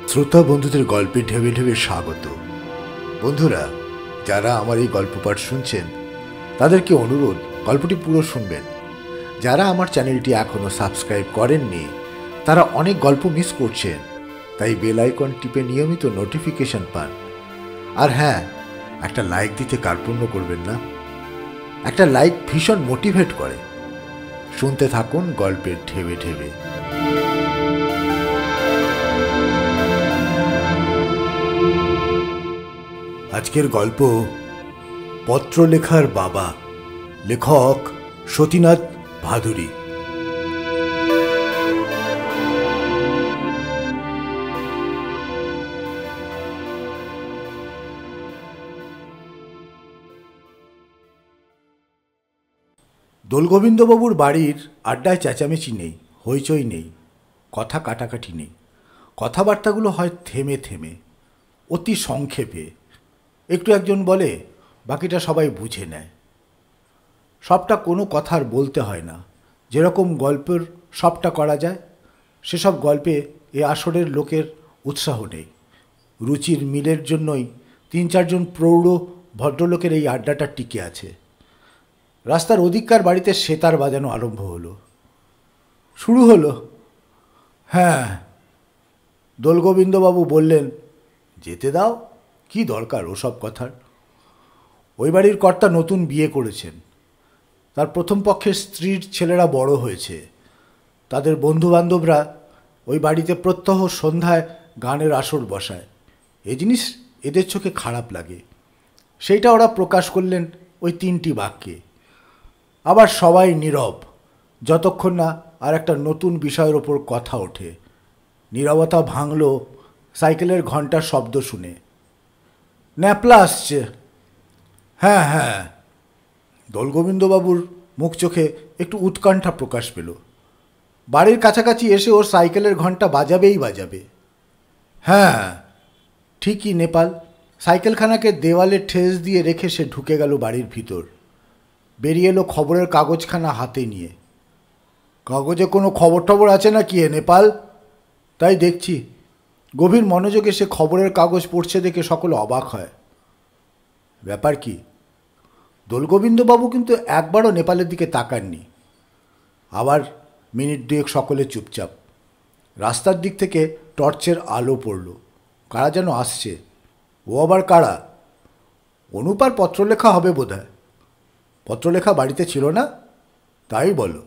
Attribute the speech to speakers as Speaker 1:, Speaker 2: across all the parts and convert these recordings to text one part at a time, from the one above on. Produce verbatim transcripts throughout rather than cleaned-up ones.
Speaker 1: শ্রোতা বন্ধুদের গল্পে ঢেবে ঢেবে স্বাগত। বন্ধুরা, যারা আমার এই গল্প পাঠ শুনছেন তাদেরকে অনুরোধ, গল্পটি পুরো শুনবেন। যারা আমার চ্যানেলটি এখনও সাবস্ক্রাইব করেননি তারা অনেক গল্প মিস করছেন, তাই বেল আইকন টিপে নিয়মিত নোটিফিকেশন পান। আর হ্যাঁ, একটা লাইক দিতে কার্পণ্য করবেন না। একটা লাইক ভীষণ মোটিভেট করে। শুনতে থাকুন গল্পের ঢেবে ঢেবে। আজকের গল্প পত্রলেখার বাবা, লেখক সতীনাথ ভাদুরী। দোলগোবিন্দবাবুর বাড়ির আড্ডায় চেঁচামেচি নেই, হইচই নেই, কথা কাটাকাটি নেই। কথাবার্তাগুলো হয় থেমে থেমে, অতি সংক্ষেপে। একটু একজন বলে, বাকিটা সবাই বুঝে নেয়। সবটা কোনো কথার বলতে হয় না। যেরকম গল্পের সবটা করা যায়, সেসব গল্পে এ আসরের লোকের উৎসাহ নেই। রুচির মিলের জন্যই তিন চারজন প্রৌঢ় ভদ্রলোকের এই আড্ডাটা টিকে আছে। রাস্তার ওদিককার বাড়িতে সেতার বাজানো আরম্ভ হলো। শুরু হলো। হ্যাঁ, দোলগোবিন্দবাবু বললেন, যেতে দাও, কি দরকার ওসব কথার। ওই বাড়ির কর্তা নতুন বিয়ে করেছেন। তার প্রথম পক্ষের স্ত্রীর ছেলেরা বড় হয়েছে। তাদের বন্ধুবান্ধবরা ওই বাড়িতে প্রত্যহ সন্ধ্যায় গানের আসর বসায়। এ জিনিস এদের চোখে খারাপ লাগে। সেইটা ওরা প্রকাশ করলেন ওই তিনটি বাক্যে। আবার সবাই নীরব, যতক্ষণ না আর একটা নতুন বিষয়ের ওপর কথা ওঠে। নীরবতা ভাঙল সাইকেলের ঘণ্টার শব্দ শুনে। ন্যাপলা আসছে। হ্যাঁ হ্যাঁ, দোলগোবিন্দবাবুর মুখ চোখে একটু উৎকণ্ঠা প্রকাশ পেল। বাড়ির কাছাকাছি এসে ওর সাইকেলের ঘণ্টা বাজাবেই বাজাবে। হ্যাঁ ঠিকই, নেপাল। সাইকেলখানাকে দেওয়ালে ঠেস দিয়ে রেখে সে ঢুকে গেল বাড়ির ভিতর। বেরিয়ে এলো খবরের কাগজখানা হাতে নিয়ে। কাগজে কোনো খবর টবর আছে না কি এ নেপাল? তাই দেখছি। গভীর মনোযোগে সে খবরের কাগজ পড়ছে দেখে সকলে অবাক হয়। ব্যাপার কি? দোলগোবিন্দবাবু কিন্তু একবারও নেপালের দিকে তাকাননি। আবার মিনিট দুয়েক সকলে চুপচাপ। রাস্তার দিক থেকে টর্চের আলো পড়ল। কারা যেন আসছে। ও আবার কারা? অনুপার পত্রলেখা হবে বোধহয়। পত্রলেখা বাড়িতে ছিল না? তাই বলো।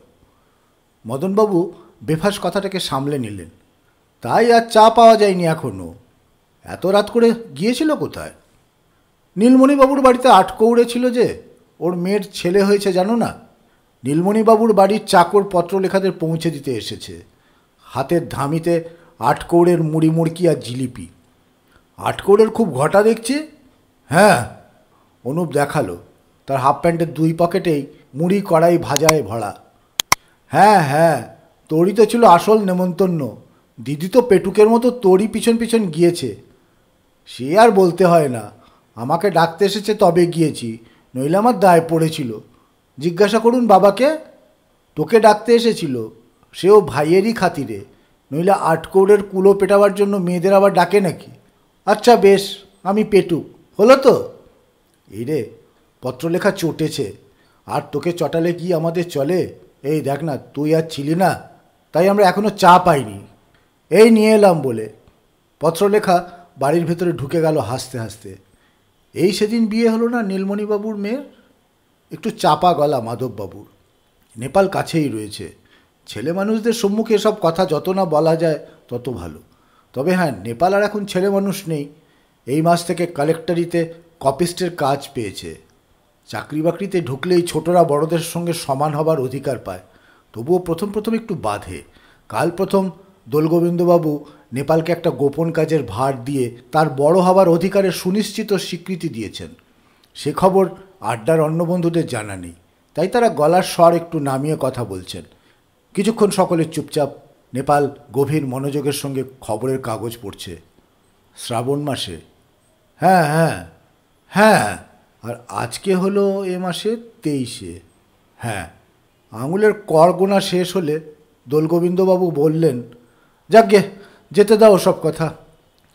Speaker 1: মদনবাবু বেফাস কথাটাকে সামলে নিলেন। তাই আর চা পাওয়া যায়নি এখনও। এত রাত করে গিয়েছিল কোথায়? নীলমণিবাবুর বাড়িতে আটকৌড়ে ছিল যে, ওর মেয়ের ছেলে হয়েছে জানো না? নীলমণিবাবুর বাড়ির চাকর পত্রলেখাদের পৌঁছে দিতে এসেছে। হাতের ধামিতে আটকৌড়ের মুড়ি মুড়কি আর জিলিপি। আটকৌড়ের খুব ঘটা দেখছি। হ্যাঁ, অনুপ দেখালো। তার হাফ প্যান্টের দুই পকেটেই মুড়ি কড়াই ভাজায় ভরা। হ্যাঁ হ্যাঁ, তোরই তো ছিল আসল নেমন্তন্ন। দিদি তো পেটুকের মতো তোরই পিছন পিছন গিয়েছে। সে আর বলতে হয় না, আমাকে ডাকতে এসেছে তবে গিয়েছি, নইলে আমার দায় পড়েছিল। জিজ্ঞাসা করুন বাবাকে। তোকে ডাকতে এসেছিল, সেও ভাইয়েরই খাতিরে, নইলে আটকৌড়ের কুলো পেটাবার জন্য মেয়েদের আবার ডাকে নাকি? আচ্ছা বেশ, আমি পেটুক, হলো তো? এই রে, পত্রলেখা চটেছে। আর তোকে চটালে কি আমাদের চলে? এই দেখ না, তুই আর ছিলি না, তাই আমরা এখনও চা পাইনি। এই নিয়ে এলাম বলে। পত্রলেখা বাড়ির ভেতরে ঢুকে গেল হাসতে হাসতে। এই সেদিন বিয়ে হলো না নীলমণিবাবুর মেয়ের? একটু চাপা গলা মাধববাবুর। নেপাল কাছেই রয়েছে। ছেলে মানুষদের সম্মুখে এসব কথা যত না বলা যায় তত ভালো। তবে হ্যাঁ, নেপাল আর এখন ছেলে মানুষ নেই। এই মাস থেকে কালেক্টরিতে কপিস্টের কাজ পেয়েছে। চাকরি বাকরিতে ঢুকলেই ছোটরা বড়দের সঙ্গে সমান হবার অধিকার পায়। তবুও প্রথম প্রথম একটু বাধে। কাল প্রথম দোলগোবিন্দবাবু নেপালকে একটা গোপন কাজের ভার দিয়ে তার বড় হবার অধিকারের সুনিশ্চিত স্বীকৃতি দিয়েছেন। সে খবর আড্ডার অন্য বন্ধুদের জানা নেই, তাই তারা গলার স্বর একটু নামিয়ে কথা বলছেন। কিছুক্ষণ সকলে চুপচাপ। নেপাল গভীর মনোযোগের সঙ্গে খবরের কাগজ পড়ছে। শ্রাবণ মাসে? হ্যাঁ হ্যাঁ হ্যাঁ। আর আজকে হলো এ মাসের তেইশে। হ্যাঁ। আঙুলের কর গোনা শেষ হলে দোলগোবিন্দবাবু বললেন, যাকগে, যেতে দাও সব কথা।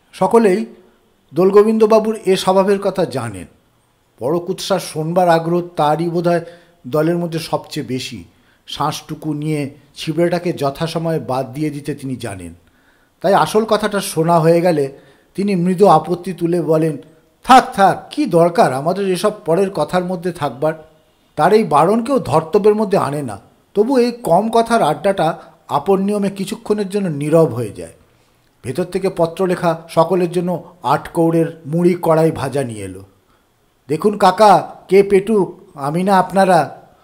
Speaker 1: সকলেই দোলগোবিন্দবাবুর এ স্বভাবের কথা জানেন। বড় কুৎসার শোনবার আগ্রহ তারই বোধহয় দলের মধ্যে সবচেয়ে বেশি। শ্বাসটুকু নিয়ে ছিবড়েটাকে যথাসময়ে বাদ দিয়ে দিতে তিনি জানেন। তাই আসল কথাটা শোনা হয়ে গেলে তিনি মৃদু আপত্তি তুলে বলেন, থাক থাক, কি দরকার আমাদের এসব পরের কথার মধ্যে থাকবার। তার এই বারণকেও ধর্তব্যের মধ্যে আনে না। তবু এই কম কথার আড্ডাটা আপন নিয়মে কিছুক্ষণের জন্য নীরব হয়ে যায়। ভেতর থেকে পত্রলেখা সকলের জন্য আট কৌড়ের মুড়ি কড়াই ভাজা নিয়ে এলো। দেখুন কাকা, কে পেটুক, আমি না আপনারা।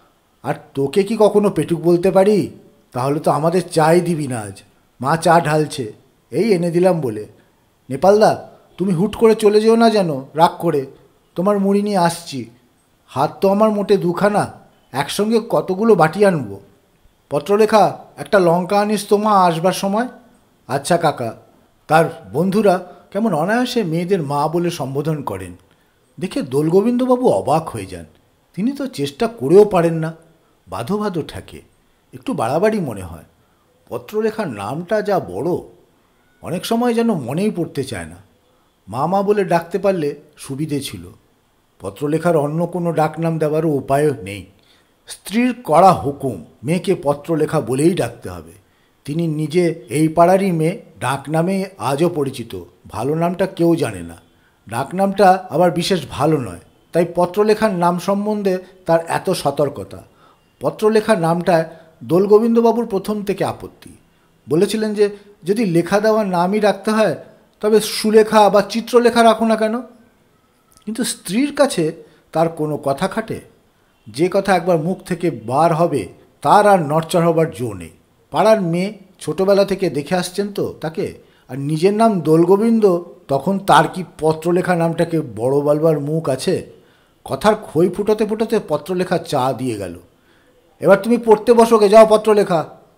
Speaker 1: আর তোকে কি কখনো পেটুক বলতে পারি? তাহলে তো আমাদের চাই দিবি না আজ। মা চা ঢালছে, এই এনে দিলাম বলে। নেপালদা, তুমি হুট করে চলে যেও না যেন রাগ করে। তোমার মুড়ি নিয়ে আসছি। হাত তো আমার মোটে দুখানা, একসঙ্গে কতগুলো বাটি আনবো। পত্রলেখা, একটা লঙ্কা আনিস তো মা আসবার সময়। আচ্ছা কাকা। তার বন্ধুরা কেমন অনায়াসে মেয়েদের মা বলে সম্বোধন করেন দেখে দোলগোবিন্দবাবু অবাক হয়ে যান। তিনি তো চেষ্টা করেও পারেন না, বাঁধো বাঁধো ঠেকে, একটু বাড়াবাড়ি মনে হয়। পত্রলেখার নামটা যা বড়, অনেক সময় যেন মনেই পড়তে চায় না। মা মা বলে ডাকতে পারলে সুবিধে ছিল। পত্রলেখার অন্য কোনো ডাকনাম দেওয়ারও উপায়ও নেই। স্ত্রীর কড়া হুকুম, মেয়েকে পত্রলেখা বলেই ডাকতে হবে। তিনি নিজে এই পাড়ারই মেয়ে, ডাকনামে আজও পরিচিত। ভালো নামটা কেউ জানে না, ডাকনামটা আবার বিশেষ ভালো নয়। তাই পত্রলেখার নাম সম্বন্ধে তার এত সতর্কতা। পত্রলেখার নামটায় দোলগোবিন্দবাবুর প্রথম থেকে আপত্তি। বলেছিলেন যে যদি লেখা দেওয়ার নামই রাখতে হয় তবে সুলেখা বা চিত্রলেখা রাখো না কেন। কিন্তু স্ত্রীর কাছে তার কোনো কথা খাটে? যে কথা একবার মুখ থেকে বার হবে তার আর নড়চড় হবার জো নেই। পাড়ার মেয়ে, ছোটোবেলা থেকে দেখে আসছেন তো তাকে। আর নিজের নাম দোলগোবিন্দ, তখন তার কি পত্রলেখা নামটাকে বড় বলবার মুখ আছে? কথার খই ফুটোতে ফুটোতে পত্রলেখা চা দিয়ে গেল। এবার তুমি পড়তে বসোগে, যাও পত্রলেখা।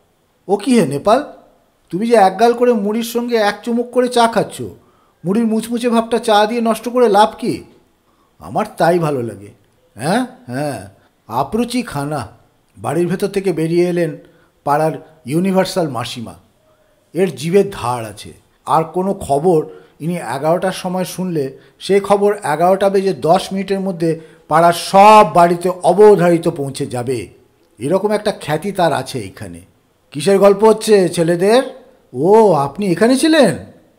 Speaker 1: ও কি হে নেপাল, তুমি যে একগাল করে মুড়ির সঙ্গে এক চুমুক করে চা খাচ্ছ, মুড়ির মুচমুচে ভাবটা চা দিয়ে নষ্ট করে লাভ কি? আমার তাই ভালো লাগে। হ্যাঁ হ্যাঁ, আপরুচি খানা। বাড়ির ভেতর থেকে বেরিয়ে এলেন পাড়ার ইউনিভার্সাল মাসিমা। এর জিভের ধার আছে। আর কোনো খবর ইনি এগারোটার সময় শুনলে সেই খবর এগারোটা বেজে দশ মিনিটের মধ্যে পাড়ার সব বাড়িতে অবধারিত পৌঁছে যাবে, এরকম একটা খ্যাতি তার আছে এইখানে। কিসের গল্প হচ্ছে ছেলেদের? ও, আপনি এখানে ছিলেন?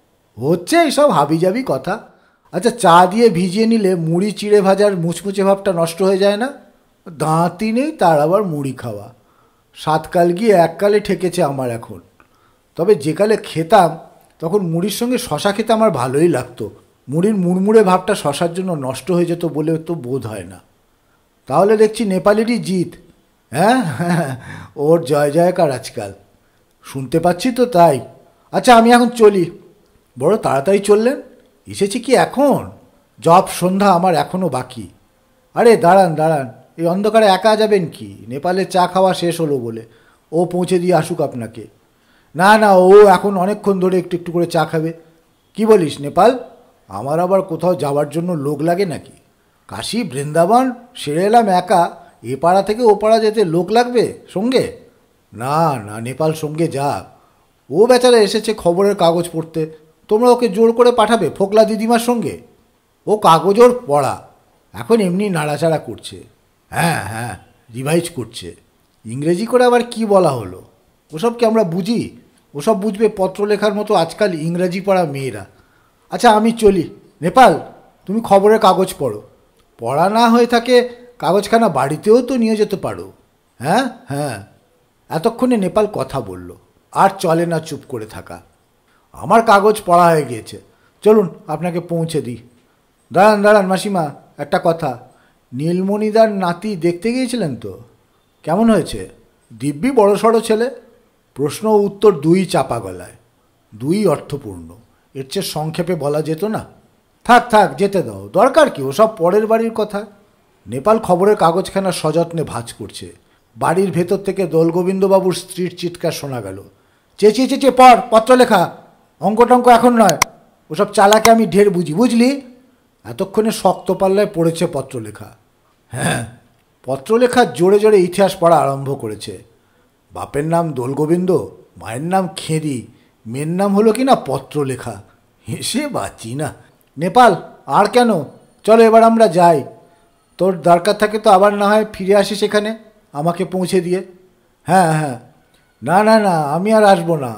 Speaker 1: হচ্ছে এইসব হাবিজাবি কথা। আচ্ছা, চা দিয়ে ভিজিয়ে নিলে মুড়ি চিড়ে ভাজার মুচমুচে ভাবটা নষ্ট হয়ে যায় না? দাঁতই নেই তার আবার মুড়ি খাওয়া। সাতকাল গিয়ে এককালে ঠেকেছে আমার এখন। তবে যেকালে খেতাম তখন মুড়ির সঙ্গে শশা খেতে আমার ভালোই লাগতো। মুড়ির মুড়মুড়ে ভাবটা শশার জন্য নষ্ট হয়ে যেত বলে তো বোধ হয় না। তাহলে দেখছি নেপালেরই জিত। হ্যাঁ হ্যাঁ, ওর জয় জয়কার আজকাল শুনতে পাচ্ছি তো, তাই। আচ্ছা, আমি এখন চলি। বড় তাড়াতাড়ি চললেন, এসেছি কি এখন? জব সন্ধ্যা আমার এখনও বাকি। আরে দাঁড়ান দাঁড়ান, এই অন্ধকারে একা যাবেন কি? নেপালে চা খাওয়া শেষ হলো বলে ও পৌঁছে দিয়ে আসুক আপনাকে। না না, ও এখন অনেকক্ষণ ধরে একটু একটু করে চা খাবে। কি বলিস নেপাল, আমার আবার কোথাও যাওয়ার জন্য লোক লাগে নাকি? কাশী বৃন্দাবন সেরে এলাম একা, এ পাড়া থেকে ও পাড়া যেতে লোক লাগবে সঙ্গে? না না, নেপাল সঙ্গে যাক। ও বেচারা এসেছে খবরের কাগজ পড়তে, তোমরা ওকে জোর করে পাঠাবে ফোকলা দিদিমার সঙ্গে? ও কাগজ ওর পড়া, এখন এমনি নাড়াচাড়া করছে। হ্যাঁ হ্যাঁ, রিভাইজ করছে। ইংরেজি করে আবার কি বলা হলো? ওসব কি আমরা বুঝি? ওসব বুঝবে পত্রলেখার মতো আজকাল ইংরাজি পড়া মেয়েরা। আচ্ছা, আমি চলি। নেপাল, তুমি খবরের কাগজ পড়ো। পড়া না হয়ে থাকে কাগজখানা বাড়িতেও তো নিয়ে যেতে পারো। হ্যাঁ হ্যাঁ। এতক্ষণে নেপাল কথা বলল, আর চলে না চুপ করে থাকা। আমার কাগজ পড়া হয়ে গিয়েছে, চলুন আপনাকে পৌঁছে দিই। দাঁড়ান দাঁড়ান মাসিমা, একটা কথা। নীলমণিদার নাতি দেখতে গিয়েছিলেন তো? কেমন হয়েছে? দিব্যি বড় সড়ো ছেলে। প্রশ্ন ও উত্তর দুই চাপা গলায়, দুই অর্থপূর্ণ। এর চেয়ে সংক্ষেপে বলা যেত না? থাক থাক, যেতে দাও, দরকার কি ওসব পরের বাড়ির কথা। নেপাল খবরের কাগজখানা সযত্নে ভাঁজ করছে। বাড়ির ভেতর থেকে দোলগোবিন্দবাবুর স্ত্রীর চিৎকার শোনা গেল, চেঁচিয়ে চেঁচিয়ে পড় পত্রলেখা, অঙ্ক টঙ্ক এখন নয়, ওসব চালাকে আমি ঢের বুঝি, বুঝলি? এতক্ষণে শক্ত পাল্লায় পড়েছে পত্রলেখা। হ্যাঁ, পত্রলেখা জোরে জোরে ইতিহাস পড়া আরম্ভ করেছে। বাপের নাম দোলগোবিন্দ, মায়ের নাম খেঁদি, মেয়ের নাম হলো কি না পত্রলেখা। হেসে বাঁচি না। নেপাল, আর কেন, চলো এবার আমরা যাই। তোর দরকার থাকে তো আবার না হয় ফিরে আসিস এখানে আমাকে পৌঁছে দিয়ে। হ্যাঁ হ্যাঁ, না না না, আমি আর আসবো না,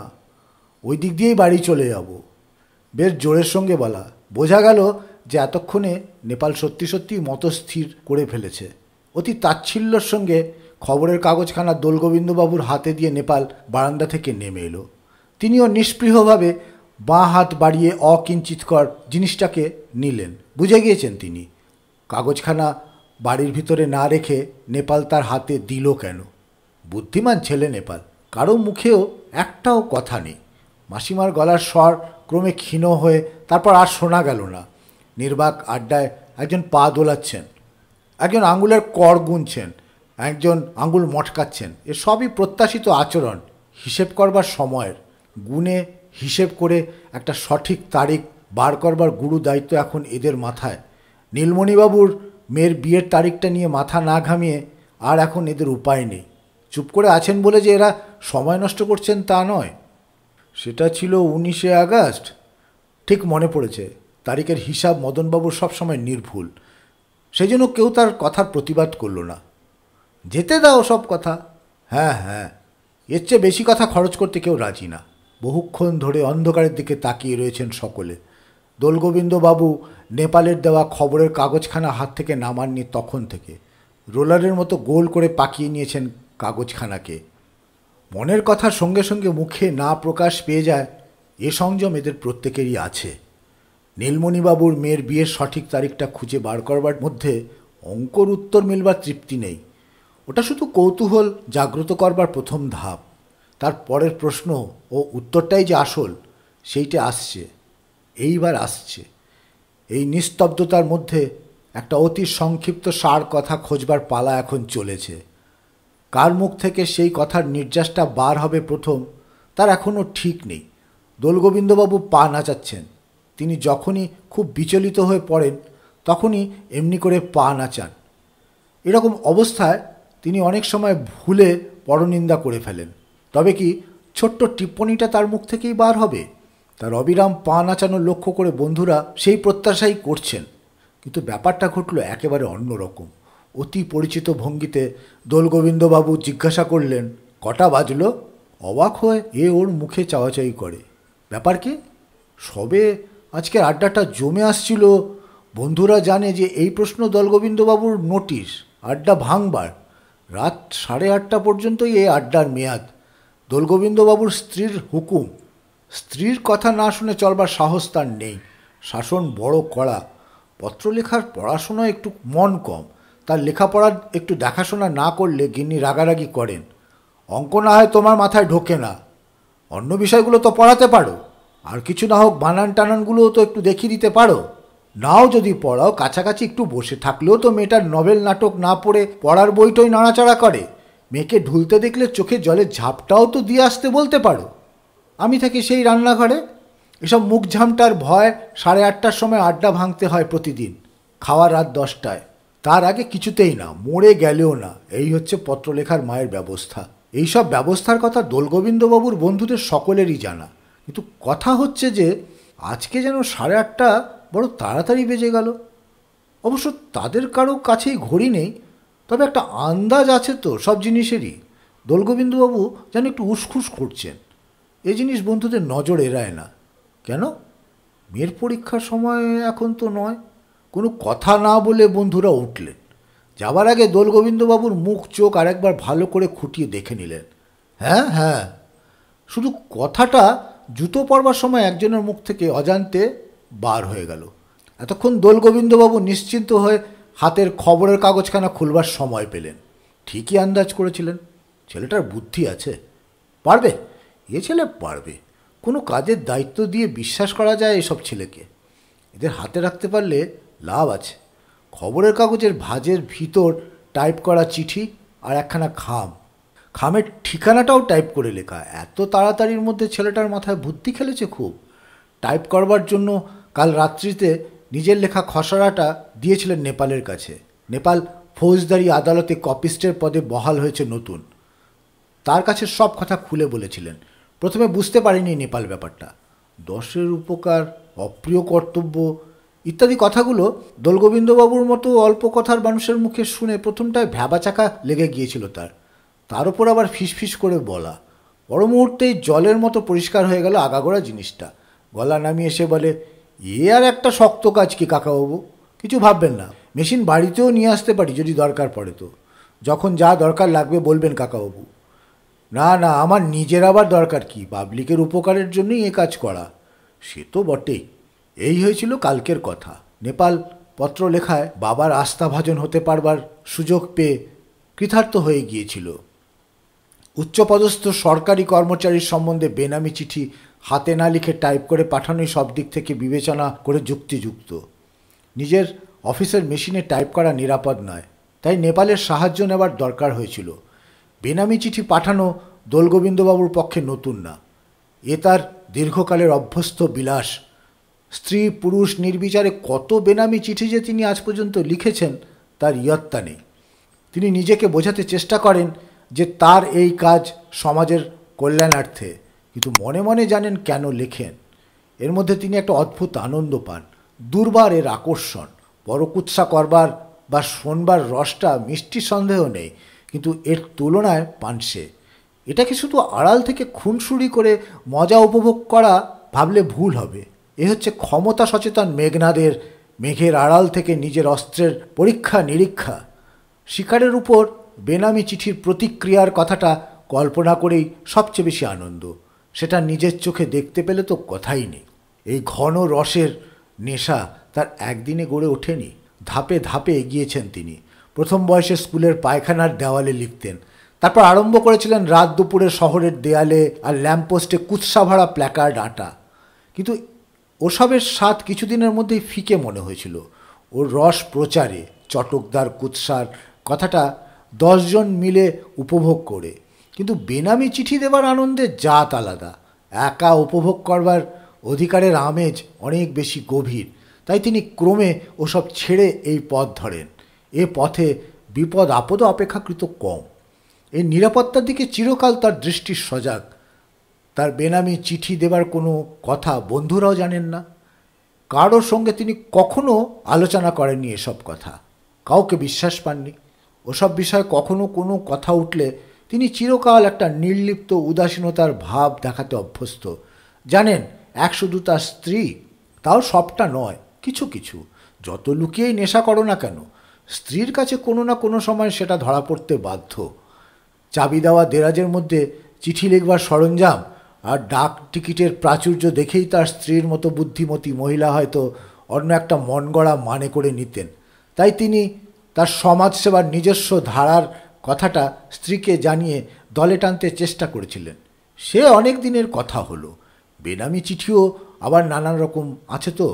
Speaker 1: ওই দিক দিয়েই বাড়ি চলে যাব। বেশ জোরের সঙ্গে বলা, বোঝা গেল যে এতক্ষণে নেপাল সত্যি সত্যি মতস্থির করে ফেলেছে। অতি তাচ্ছিল্যর সঙ্গে খবরের কাগজখানা দোলগোবিন্দবাবুর হাতে দিয়ে নেপাল বারান্দা থেকে নেমে এলো। তিনিও নিষ্পৃহভাবে বাঁ হাত বাড়িয়ে অকিঞ্চিৎকর জিনিসটাকে নিলেন। বুঝে গিয়েছেন তিনি কাগজখানা বাড়ির ভিতরে না রেখে নেপাল তার হাতে দিল কেন। বুদ্ধিমান ছেলে নেপাল। কারো মুখেও একটাও কথা নেই। মাসিমার গলার স্বর ক্রমে ক্ষীণ হয়ে তারপর আর শোনা গেল না। নির্বাক আড্ডায় একজন পা দোলাচ্ছেন, একজন আঙুলের কর গুনছেন, একজন আঙুল মটকাচ্ছেন। এ সবই প্রত্যাশিত আচরণ। হিসেব করবার সময়ের গুণে হিসেব করে একটা সঠিক তারিখ বার করবার গুরু দায়িত্ব এখন এদের মাথায়। নীলমণিবাবুর মেয়ের বিয়ের তারিখটা নিয়ে মাথা না ঘামিয়ে আর এখন এদের উপায় নেই। চুপ করে আছেন বলে যে এরা সময় নষ্ট করছেন তা নয়। সেটা ছিল উনিশে আগস্ট, ঠিক মনে পড়েছে। তারিখের হিসাব মদনবাবুর সবসময় নির্ভুল, সেই জন্য কেউ তার কথার প্রতিবাদ করল না। যেতে দাও সব কথা। হ্যাঁ হ্যাঁ, এর চেয়ে বেশি কথা খরচ করতে কেউ রাজি না। বহুক্ষণ ধরে অন্ধকারের দিকে তাকিয়ে রয়েছেন সকলে। দোলগোবিন্দবাবু নেপালের দেওয়া খবরের কাগজখানা হাত থেকে নামাননি তখন থেকে। রোলারের মতো গোল করে পাকিয়ে নিয়েছেন কাগজখানাকে। মনের কথা সঙ্গে সঙ্গে মুখে না প্রকাশ পেয়ে যায়, এ সংযম এদের প্রত্যেকেরই আছে। নীলমণিবাবুর মেয়ের বিয়ের সঠিক তারিখটা খুঁজে বার করবার মধ্যে অঙ্কর উত্তর মিলবার তৃপ্তি নেই। ওটা শুধু কৌতূহল জাগ্রত করবার প্রথম ধাপ। তার পরের প্রশ্ন ও উত্তরটাই যে আসল, সেইটা আসছে, এইবার আসছে। এই নিস্তব্ধতার মধ্যে একটা অতি সংক্ষিপ্ত সার কথা খোঁজবার পালা এখন চলেছে। কার মুখ থেকে সেই কথার নির্যাসটা বার হবে প্রথম, তার এখনও ঠিক নেই। দোলগোবিন্দবাবু পা নাচাচ্ছেন। তিনি যখনই খুব বিচলিত হয়ে পড়েন তখনই এমনি করে পা নাচান। এরকম অবস্থায় তিনি অনেক সময় ভুলে পরনিন্দা করে ফেলেন। তবে কি ছোট্ট টিপ্পণীটা তার মুখ থেকেই বার হবে? তার অবিরাম পা নাচানো লক্ষ্য করে বন্ধুরা সেই প্রত্যাশাই করছেন। কিন্তু ব্যাপারটা ঘটল একেবারে অন্যরকম। অতি পরিচিত ভঙ্গিতে দোলগোবিন্দবাবু জিজ্ঞাসা করলেন, কটা বাজল? অবাক হয়ে এ ওর মুখে চাওয়াচাই করে। ব্যাপার কি? সবে আজকের আড্ডাটা জমে আসছিল। বন্ধুরা জানে যে এই প্রশ্ন দোলগোবিন্দবাবুর নোটিশ, আড্ডা ভাঙবার। রাত সাড়ে আটটা পর্যন্তই এই আড্ডার মেয়াদ। দোলগোবিন্দবাবুর স্ত্রীর হুকুম। স্ত্রীর কথা না শুনে চলবার সাহস তার নেই। শাসন বড় কড়া। পত্রলেখার পড়াশোনা একটু মন কম। তার লেখাপড়ার একটু দেখাশোনা না করলে গিন্নি রাগারাগি করেন। অঙ্ক না হয় তোমার মাথায় ঢোকে না, অন্য বিষয়গুলো তো পড়াতে পারো। আর কিছু না হোক বানান টানানগুলোও তো একটু দেখিয়ে দিতে পারো। নাও যদি পড়াও, কাছাকাছি একটু বসে থাকলেও তো মেয়েটার নভেল নাটক না পড়ে পড়ার বইটই নাড়াচাড়া করে। মেয়েকে ঢুলতে দেখলে চোখে জলের ঝাপটাও তো দিয়ে আসতে বলতে পারো। আমি থাকি সেই রান্নাঘরে। এসব মুখ ঝামটার ভয় সাড়ে আটটার সময় আড্ডা ভাঙতে হয় প্রতিদিন। খাওয়া রাত দশটায়। তার আগে কিছুতেই না, মরে গেলেও না। এই হচ্ছে পত্রলেখার মায়ের ব্যবস্থা। এইসব ব্যবস্থার কথা দোলগোবিন্দবাবুর বন্ধুদের সকলেরই জানা। কিন্তু কথা হচ্ছে যে আজকে যেন সাড়ে আটটা বড় তাড়াতাড়ি বেজে গেল। অবশ্য তাদের কারো কাছেই ঘড়ি নেই, তবে একটা আন্দাজ আছে তো সব জিনিসেরই। দোলগোবিন্দবাবু যেন একটু উসখুস করছেন। এ জিনিস বন্ধুদের নজর এড়ায় না। কেন? মেয়ের পরীক্ষার সময় এখন তো নয়। কোনো কথা না বলে বন্ধুরা উঠলেন। যাবার আগে দোলগোবিন্দবাবুর মুখ চোখ আরেকবার ভালো করে খুঁটিয়ে দেখে নিলেন। হ্যাঁ হ্যাঁ, শুধু কথাটা জুতো পরবার সময় একজনের মুখ থেকে অজান্তে বার হয়ে গেল। এতক্ষণ দোলগোবিন্দবাবু নিশ্চিন্ত হয়ে হাতের খবরের কাগজখানা খুলবার সময় পেলেন। ঠিকই আন্দাজ করেছিলেন, ছেলেটার বুদ্ধি আছে, পারবে। এ ছেলে পারবে। কোনো কাজের দায়িত্ব দিয়ে বিশ্বাস করা যায় এসব ছেলেকে। এদের হাতে রাখতে পারলে লাভ আছে। খবরের কাগজের ভাঁজের ভিতর টাইপ করা চিঠি আর একখানা খাম। খামের ঠিকানাটাও টাইপ করে লেখা। এত তাড়াতাড়ির মধ্যে ছেলেটার মাথায় বুদ্ধি খেলেছে খুব। টাইপ করবার জন্য কাল রাত্রিতে নিজের লেখা খসড়াটা দিয়েছিলেন নেপালের কাছে। নেপাল ফৌজদারি আদালতে কপিস্টের পদে বহাল হয়েছে নতুন। তার কাছে সব কথা খুলে বলেছিলেন। প্রথমে বুঝতে পারেনি নেপাল ব্যাপারটা। দশের উপকার অপ্রিয় কর্তব্য ইত্যাদি কথাগুলো দোলগোবিন্দবাবুর মতো অল্প কথার মানুষের মুখে শুনে প্রথমটায় ভ্যাবাচাকা লেগে গিয়েছিল তার। তার উপর আবার ফিসফিস করে বলা। পর মুহূর্তেই জলের মতো পরিষ্কার হয়ে গেল আগাগোড়া জিনিসটা। গলা নামিয়ে এসে বলে, এ আর একটা শক্ত কাজ কি কাকাবাবু, কিছু ভাববেন না, মেশিন বাড়িতেও নিয়ে আসতে পারি যদি দরকার পড়ে। তো যখন যা দরকার লাগবে বলবেন কাকাবাবু। না না, আমার নিজের আবার দরকার কি, পাবলিকের উপকারের জন্যই এ কাজ করা। সে তো বটেই। এই হয়েছিল কালকের কথা। নেপাল পত্র লেখায় বাবার আস্থাভাজন হতে পারবার সুযোগ পেয়ে কৃতার্থ হয়ে গিয়েছিল। উচ্চপদস্থ সরকারি কর্মচারীর সম্বন্ধে বেনামি চিঠি হাতে না লিখে টাইপ করে পাঠানোই সব দিক থেকে বিবেচনা করে যুক্তিযুক্ত। নিজের অফিসের মেশিনে টাইপ করা নিরাপদ নয়, তাই নেপালের সাহায্য নেবার দরকার হয়েছিল। বেনামি চিঠি পাঠানো দোলগোবিন্দবাবুর পক্ষে নতুন না, এ তার দীর্ঘকালের অভ্যস্ত বিলাস। স্ত্রী পুরুষ নির্বিচারে কত বেনামি চিঠি যে তিনি আজ পর্যন্ত লিখেছেন তার ইয়ত্তা নেই। তিনি নিজেকে বোঝাতে চেষ্টা করেন যে তার এই কাজ সমাজের কল্যাণার্থে, কিন্তু মনে মনে জানেন কেন লেখেন। এর মধ্যে তিনি একটা অদ্ভুত আনন্দ পান, দুর্বার এর আকর্ষণ। পরকুৎসা করবার বা শোনবার রসটা মিষ্টি সন্দেহ নেই, কিন্তু এর তুলনায় পানসে। এটাকে শুধু আড়াল থেকে খুনসুরি করে মজা উপভোগ করা ভাবলে ভুল হবে। এ হচ্ছে ক্ষমতা সচেতন মেঘনাদের মেঘের আড়াল থেকে নিজের অস্ত্রের পরীক্ষা নিরীক্ষা। শিকারের উপর বেনামি চিঠির প্রতিক্রিয়ার কথাটা কল্পনা করেই সবচেয়ে বেশি আনন্দ। সেটা নিজের চোখে দেখতে পেলে তো কথাই নেই। এই ঘন রসের নেশা তার একদিনে গড়ে ওঠেনি, ধাপে ধাপে এগিয়েছেন তিনি। প্রথম বয়সে স্কুলের পায়খানার দেওয়ালে লিখতেন, তারপর আরম্ভ করেছিলেন রাত দুপুরে শহরের দেয়ালে আর ল্যাম্পপোস্টে কুৎসা ভরা প্ল্যাকার্ড আঁটা। কিন্তু ওসবের স্বাদ কিছুদিনের মধ্যেই ফিকে মনে হয়েছিল। ওর রস প্রচারে চটকদার কুৎসার কথাটা দশজন মিলে উপভোগ করে, কিন্তু বেনামি চিঠি দেবার আনন্দের জাত আলাদা। একা উপভোগ করবার অধিকারের আমেজ অনেক বেশি গভীর, তাই তিনি ক্রমে ওসব ছেড়ে এই পথ ধরেন। এ পথে বিপদ আপদও অপেক্ষাকৃত কম। এই নিরাপত্তার দিকে চিরকাল তার দৃষ্টি সজাগ। তার বেনামি চিঠি দেবার কোনো কথা বন্ধুরাও জানেন না। কারোর সঙ্গে তিনি কখনো আলোচনা করেননি এসব কথা, কাউকে বিশ্বাস পাননি। ওসব বিষয়ে কখনো কোনো কথা উঠলে তিনি চিরকাল একটা নির্লিপ্ত উদাসীনতার ভাব দেখাতে অভ্যস্ত। জানেন, এক শুধু তার স্ত্রী, তাও সবটা নয়, কিছু কিছু। যত লুকিয়েই নেশা করো না কেন, স্ত্রীর কাছে কোনো না কোনো সময় সেটা ধরা পড়তে বাধ্য। চাবি দেওয়া দেরাজের মধ্যে চিঠি লিখবার সরঞ্জাম আর ডাক টিকিটের প্রাচুর্য দেখেই তার স্ত্রীর মতো বুদ্ধিমতী মহিলা হয়তো অন্য একটা মন গড়া মানে করে নিতেন। তাই তিনি তার সমাজসেবার নিজস্ব ধারার কথাটা স্ত্রীকে জানিয়ে দলে টানতে চেষ্টা করেছিলেন। সে অনেক দিনের কথা হলো। বেনামি চিঠিও আবার নানান রকম আছে তো।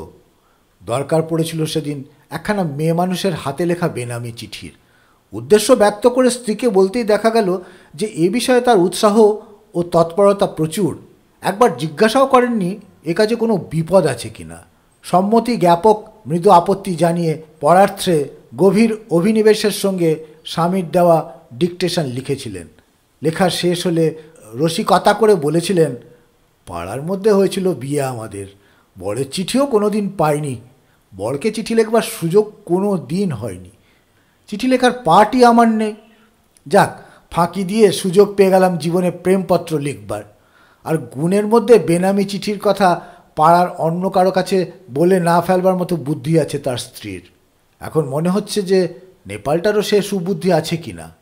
Speaker 1: দরকার পড়েছিল সেদিন একখানা মেয়ে মানুষের হাতে লেখা বেনামি চিঠির। উদ্দেশ্য ব্যক্ত করে স্ত্রীকে বলতেই দেখা গেল যে এ বিষয়ে তার উৎসাহ ও তৎপরতা প্রচুর। একবার জিজ্ঞাসাও করেননি এ কাজে কোনো বিপদ আছে কিনা। সম্মতি জ্ঞাপক মৃদু আপত্তি জানিয়ে পরার্থে গভীর অভিনিবেশের সঙ্গে স্বামীর দেওয়া ডিকটেশন লিখেছিলেন। লেখা শেষ হলে রসিকতা করে বলেছিলেন, পাড়ার মধ্যে হয়েছিল বিয়ে আমাদের, বরের চিঠিও কোনো দিন পাইনি, বরকে চিঠি লেখবার সুযোগ কোনো দিন হয়নি, চিঠি লেখার পার্টি আমার নেই। যাক, ফাঁকি দিয়ে সুযোগ পেয়ে গেলাম জীবনে প্রেমপত্র লিখবার। আর গুণের মধ্যে বেনামি চিঠির কথা পাড়ার অন্য কারো কাছে বলে না ফেলবার মতো বুদ্ধি আছে তার স্ত্রীর। এখন মনে হচ্ছে যে নেপালটারও সে সুবুদ্ধি আছে কি না।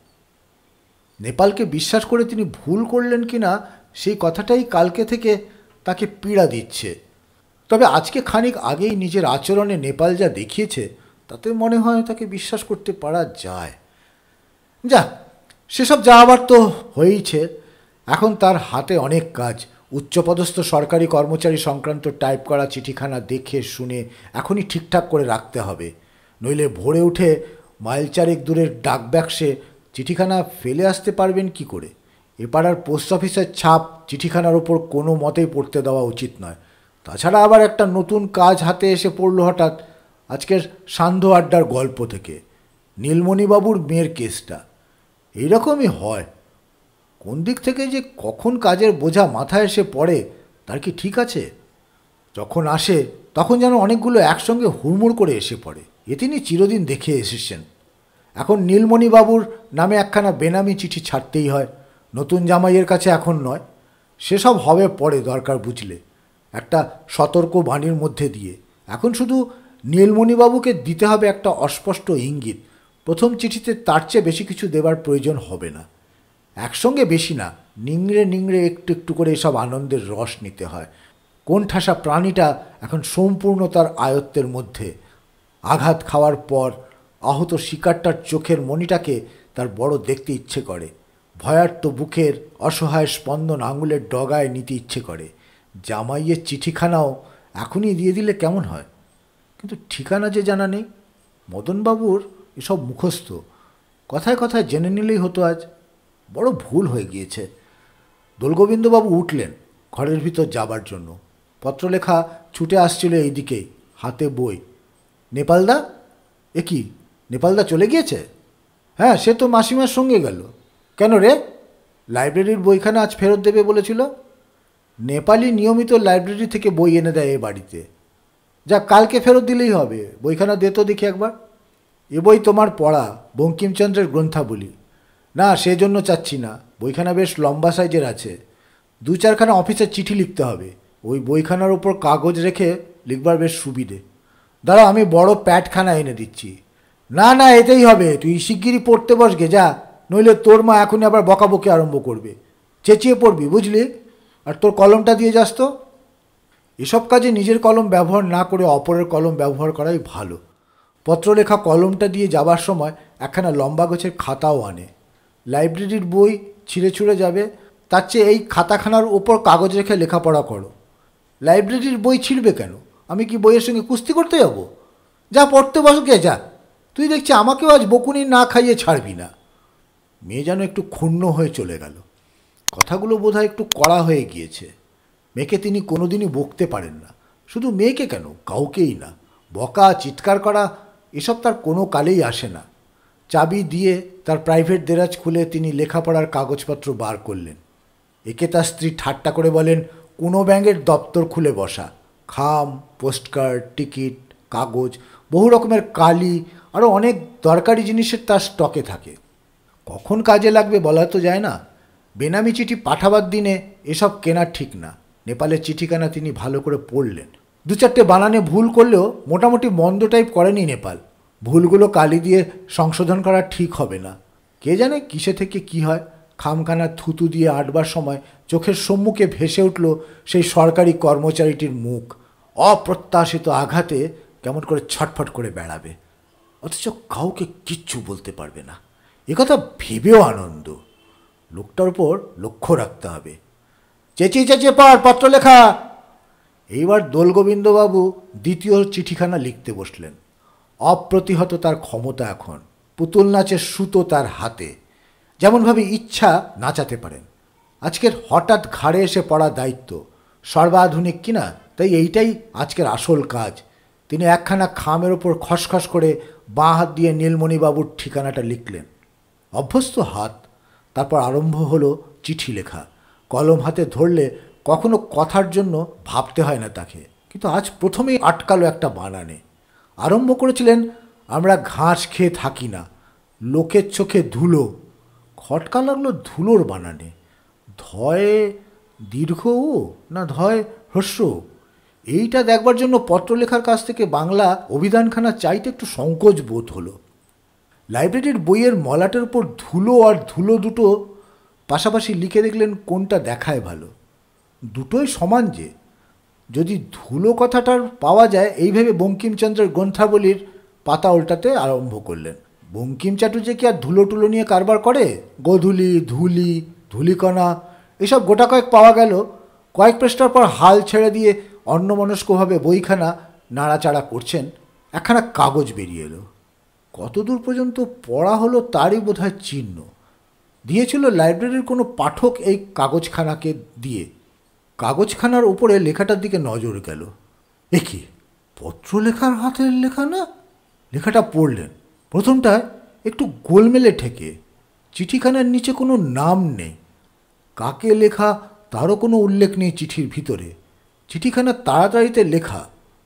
Speaker 1: নেপালকে বিশ্বাস করে তিনি ভুল করলেন কি না সেই কথাটাই কালকে থেকে তাকে পীড়া দিচ্ছে। তবে আজকে খানিক আগেই নিজের আচরণে নেপাল যা দেখিয়েছে তাতে মনে হয় তাকে বিশ্বাস করতে পারা যায়। যাক, সেসব যা আবার তো হয়েইছে। এখন তার হাতে অনেক কাজ। উচ্চপদস্থ সরকারি কর্মচারী সংক্রান্ত টাইপ করা চিঠিখানা দেখে শুনে এখনই ঠিকঠাক করে রাখতে হবে, নইলে ভোরে উঠে মাইল চারেক দূরের ডাক বাক্সে চিঠিখানা ফেলে আসতে পারবেন কি করে। এ পাড়ার পোস্ট অফিসের ছাপ চিঠিখানার ওপর কোনো মতেই পড়তে দেওয়া উচিত নয়। তাছাড়া আবার একটা নতুন কাজ হাতে এসে পড়ল হঠাৎ আজকের সান্ধ্য আড্ডার গল্প থেকে, নীলমণিবাবুর মেয়ের কেসটা। এইরকমই হয়, কোন দিক থেকে যে কখন কাজের বোঝা মাথায় এসে পড়ে তার কি ঠিক আছে। যখন আসে তখন যেন অনেকগুলো একসঙ্গে হুড়মুড় করে এসে পড়ে। এ তিনি চিরদিন দেখে এসেছেন। এখন নীলমণিবাবুর নামে একখানা বেনামি চিঠি ছাড়তেই হয়, নতুন জামাইয়ের কাছে এখন নয়। সেসব হবে পরে দরকার বুঝলে, একটা সতর্ক বাণীর মধ্যে দিয়ে। এখন শুধু নীলমণিবাবুকে দিতে হবে একটা অস্পষ্ট ইঙ্গিত। প্রথম চিঠিতে তার চেয়ে বেশি কিছু দেবার প্রয়োজন হবে না। একসঙ্গে বেশি না, নিংড়ে নিংড়ে একটু একটু করে এসব আনন্দের রস নিতে হয়। কোন ঠাসা প্রাণীটা এখন সম্পূর্ণ তার আয়ত্তের মধ্যে। আঘাত খাওয়ার পর আহত শিকারটার চোখের মণিটাকে তার বড় দেখতে ইচ্ছে করে। ভয়ার্ত বুকের অসহায় স্পন্দন আঙুলের ডগায় নিতে ইচ্ছে করে। জামাইয়ের চিঠিখানাও এখনই দিয়ে দিলে কেমন হয়? কিন্তু ঠিকানা যে জানা নেই। মদনবাবুর এসব মুখস্থ, কথায় কথায় জেনে নিলেই হতো। আজ বড় ভুল হয়ে গিয়েছে। দোলগোবিন্দবাবু উঠলেন ঘরের ভিতর যাবার জন্য। পত্রলেখা ছুটে আসছিল এইদিকেই, হাতে বই। নেপালদা? এ কি, নেপালদা চলে গিয়েছে? হ্যাঁ, সে তো মাসিমার সঙ্গে গেল। কেন রে? লাইব্রেরির বইখানা আজ ফেরত দেবে বলেছিল। নেপালি নিয়মিত লাইব্রেরি থেকে বই এনে দেয় এ বাড়িতে। যা, কালকে ফেরত দিলেই হবে। বইখানা দে তো দেখি একবার। এ বই তোমার পড়া, বঙ্কিমচন্দ্রের গ্রন্থাবলী। না, সেজন্য চাচ্ছি না। বইখানা বেশ লম্বা সাইজের আছে। দু চারখানা অফিসের চিঠি লিখতে হবে। ওই বইখানার ওপর কাগজ রেখে লিখবার বেশ সুবিধে। দাঁড়া, আমি বড় প্যাটখানা এনে দিচ্ছি। না না, এতেই হবে। তুই শিগগিরই পড়তে বসগে যা, নইলে তোর মা এখনই আবার বকাবকি আরম্ভ করবে। চেঁচিয়ে পড়বি, বুঝলি? আর তোর কলমটা দিয়ে যাস তো। এসব কাজে নিজের কলম ব্যবহার না করে অপরের কলম ব্যবহার করাই ভালো। পত্রলেখা কলমটা দিয়ে যাবার সময় একখানা লম্বা গোছের খাতাও আনে। লাইব্রেরির বই ছিঁড়ে ছুঁড়ে যাবে, তার চেয়ে এই খাতাখানার ওপর কাগজ রেখে লেখাপড়া করো। লাইব্রেরির বই ছিঁড়বে কেন? আমি কি বইয়ের সঙ্গে কুস্তি করতে যাব? যা, পড়তে বসকে যা। তুই দেখছি আমাকেও আজ বকুনি না খাইয়ে ছাড়বি না। মেয়ে যেন একটু ক্ষুণ্ণ হয়ে চলে গেল। কথাগুলো বোধহয় একটু কড়া হয়ে গিয়েছে। মেয়েকে তিনি কোনোদিনই বকতে পারেন না। শুধু মেয়েকে কেন, কাউকেই না। বকা, চিৎকার করা এসব তার কোনো কালেই আসে না। চাবি দিয়ে তার প্রাইভেট দেরাজ খুলে তিনি লেখাপড়ার কাগজপত্র বার করলেন। একে তার স্ত্রী ঠাট্টা করে বলেন, কোনো ব্যাঙের দপ্তর খুলে বসা। খাম, পোস্টকার্ড, টিকিট, কাগজ, বহু রকমের কালি, আরও অনেক দরকারি জিনিসের তার স্টকে থাকে। কখন কাজে লাগবে বলা তো যায় না। বেনামি চিঠি পাঠাবার দিনে এসব কেনার ঠিক না। নেপালের চিঠিখানা তিনি ভালো করে পড়লেন। দু চারটে বানানে ভুল করলেও মোটামুটি মন্দ টাইপ করেনি নেপাল। ভুলগুলো কালি দিয়ে সংশোধন করা ঠিক হবে না। কে জানে কিসে থেকে কি হয়। খামখানা থুতু দিয়ে আটবার সময় চোখের সম্মুখে ভেসে উঠল সেই সরকারি কর্মচারীটির মুখ। অপ্রত্যাশিত আঘাতে কেমন করে ছটফট করে বেড়াবে, অথচ কাউকে কিচ্ছু বলতে পারবে না। একথা ভেবেও আনন্দ। লোকটার উপর লক্ষ্য রাখতে হবে। চেঁচিয়ে চেঁচিয়ে পড় পত্রলেখা। এইবার দোলগোবিন্দবাবু দ্বিতীয় চিঠিখানা লিখতে বসলেন। অপ্রতিহত তার ক্ষমতা এখন। পুতুল নাচের সুতো তার হাতে, যেমনভাবে ইচ্ছা নাচাতে পারেন। আজকের হঠাৎ ঘাড়ে এসে পড়া দায়িত্ব। সর্বাধুনিক কিনা, তাই এইটাই আজকের আসল কাজ। তিনি একখানা খামের ওপর খসখস করে বাঁ হাত দিয়ে নীলমণিবাবুর ঠিকানাটা লিখলেন। অভ্যস্ত হাত। তারপর আরম্ভ হলো চিঠি লেখা। কলম হাতে ধরলে কখনো কথার জন্য ভাবতে হয় না তাকে, কিন্তু আজ প্রথমেই আটকালো একটা বানানে। আরম্ভ করেছিলেন, আমরা ঘাস খেয়ে থাকি না, লোকের চোখে ধুলো। খটকা লাগলো ধুলোর বানানে। ধয়ে দীর্ঘ ও না ধয় হ্রস্ব, এইটা দেখবার জন্য পত্রলেখার কাছ থেকে বাংলা অভিধানখানা চাইতে একটু সংকোচ বোধ হলো। লাইব্রেরির বইয়ের মলাটের উপর ধুলো আর ধুলো দুটো পাশাপাশি লিখে দেখলেন কোনটা দেখায় ভালো। দুটোই সমান যে। যদি ধুলো কথাটার পাওয়া যায় এই ভেবে বঙ্কিমচন্দ্রের গ্রন্থাবলীর পাতা উল্টাতে আরম্ভ করলেন। বঙ্কিম চ্যাটুর্জি কি আর ধুলো টুলো নিয়ে কারবার করে? গোধূলি, ধুলি, ধুলিকণা এসব গোটা কয়েক পাওয়া গেল। কয়েক পৃষ্ঠার পর হাল ছেড়ে দিয়ে অন্যমনস্কভাবে বইখানা নাড়াচাড়া করছেন। একখানা কাগজ বেরিয়ে এলো। কতদূর পর্যন্ত পড়া হলো তারই বোধহয় চিহ্ন দিয়েছিল লাইব্রেরির কোনো পাঠক এই কাগজখানাকে দিয়ে। কাগজখানার উপরে লেখাটার দিকে নজর গেল। এ কি, পত্রলেখার হাতের লেখা না? লেখাটা পড়লেন। প্রথমটায় একটু গোলমেলে ঠেকে। চিঠিখানার নিচে কোনো নাম নেই। কাকে লেখা তারও কোনো উল্লেখ নেই চিঠির ভিতরে। চিঠিখানা তাড়াতাড়িতে লেখা,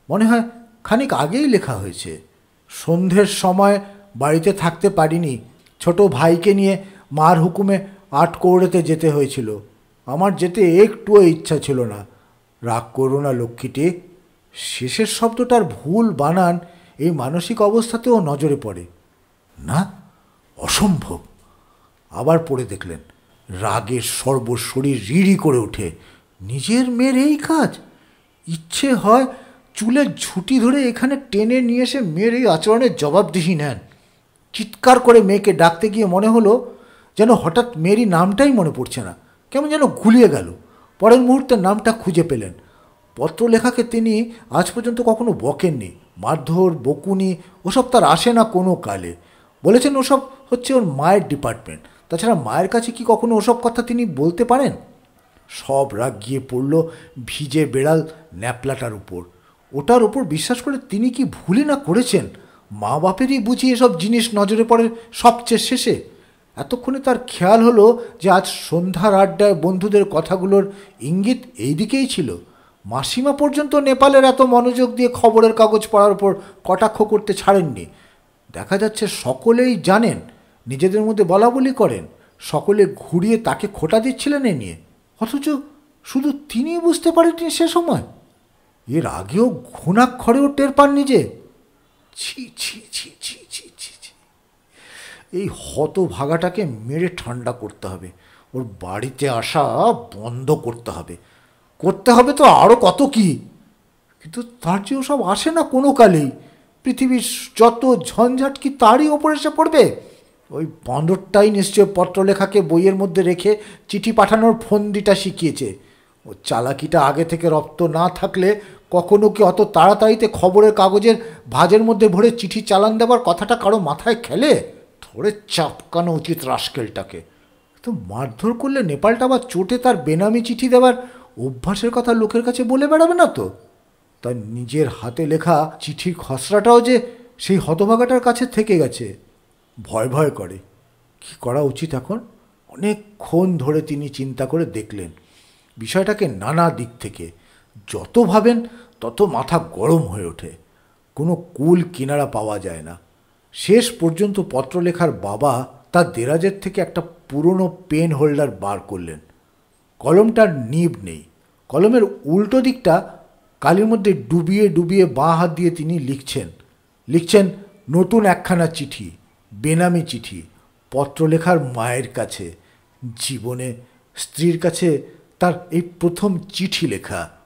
Speaker 1: মনে হয় খানিক আগেই লেখা হয়েছে। সন্ধ্যের সময় বাড়িতে থাকতে পারিনি, ছোট ভাইকে নিয়ে মার হুকুমে আটকৌড়েতে যেতে হয়েছিল। আমার যেতে একটুও ইচ্ছা ছিল না। রাগ করো না লক্ষ্মীটি। শেষের শব্দটার ভুল বানান এই মানসিক অবস্থাতেও নজরে পড়ে। না, অসম্ভব। আবার পড়ে দেখলেন। রাগের সর্বশরীর রিড়ি করে ওঠে। নিজের মেয়ের এই কাজ! ইচ্ছে হয় চুলের ঝুঁটি ধরে এখানে টেনে নিয়ে এসে মেয়ের এই আচরণের জবাবদিহি নেন। চিৎকার করে মেয়েকে ডাকতে গিয়ে মনে হলো যেন হঠাৎ মেয়েরই নামটাই মনে পড়ছে না, কেমন যেন গুলিয়ে গেল। পরের মুহূর্তে নামটা খুঁজে পেলেন। পত্রলেখাকে তিনি আজ পর্যন্ত কখনো বকেননি। মারধর, বকুনি ওসব তার আসে না কোনো কালে। বলেছেন ওসব হচ্ছে ওর মায়ের ডিপার্টমেন্ট। তাছাড়া মায়ের কাছে কি কখনো ওসব কথা তিনি বলতে পারেন? সব রাগ গিয়ে পড়ল ভিজে বেড়াল ন্যাপলাটার উপর। ওটার ওপর বিশ্বাস করে তিনি কি ভুলই না করেছেন। মা বাপেরই বুঝি এসব জিনিস নজরে পড়ে সবচেয়ে শেষে। এতক্ষণে তার খেয়াল হলো যে আজ সন্ধ্যার আড্ডায় বন্ধুদের কথাগুলোর ইঙ্গিত এই দিকেই ছিল। মাসিমা পর্যন্ত নেপালের এত মনোযোগ দিয়ে খবরের কাগজ পড়ার উপর কটাক্ষ করতে ছাড়েননি। দেখা যাচ্ছে সকলেই জানেন, নিজেদের মধ্যে বলা বলি করেন, সকলে ঘুরিয়ে তাকে খোঁটা দিচ্ছিলেন এ নিয়ে। অথচ শুধু তিনিই বুঝতে পারেননি সে সময়। এর আগেও ঘুণাক্ষরেও টের পাননি যে। ছি ছি ছি ছি ছি ছি ছি এই হতভাগাটাকে মেরে ঠান্ডা করতে হবে। ওর বাড়িতে আসা বন্ধ করতে হবে। করতে হবে তো আরও কত কি, কিন্তু তার যে ওসব আসে না কোনো কালেই। পৃথিবীর যত ঝঞ্ঝাট কি তারই ওপর এসে পড়বে? ওই বাঁদরটাই নিশ্চয় পত্রলেখাকে বইয়ের মধ্যে রেখে চিঠি পাঠানোর ফন্দিটা শিখিয়েছে। ও চালাকিটা আগে থেকে রপ্ত না থাকলে কখনো কি অত তাড়াতাড়িতে খবরের কাগজের ভাঁজের মধ্যে ভরে চিঠি চালান দেবার কথাটা কারো মাথায় খেলে? ধরে চাপকানো উচিত রাস্কেলটাকে। তো মারধর করলে নেপালটা বা চোটে তার বেনামি চিঠি দেওয়ার অভ্যাসের কথা লোকের কাছে বলে বেড়াবে না তো? তার নিজের হাতে লেখা চিঠির খসড়াটাও যে সেই হতভাগাটার কাছে থেকে গেছে। ভয় ভয় করে। কি করা উচিত এখন? অনেকক্ষণ ধরে তিনি চিন্তা করে দেখলেন বিষয়টাকে নানা দিক থেকে। যত ভাবেন তত মাথা গরম হয়ে ওঠে। কোনো কুল কিনারা পাওয়া যায় না। শেষ পর্যন্ত পত্রলেখার বাবা তার দেরাজের থেকে একটা পুরনো পেন হোল্ডার বার করলেন। কলমটার নিব নেই। কলমের উল্টো দিকটা কালির মধ্যে ডুবিয়ে ডুবিয়ে বাঁ হাত দিয়ে তিনি লিখছেন লিখছেন নতুন একখানা চিঠি, বেনামি চিঠি, পত্রলেখার মায়ের কাছে। জীবনে স্ত্রীর কাছে তার এই প্রথম চিঠি লেখা।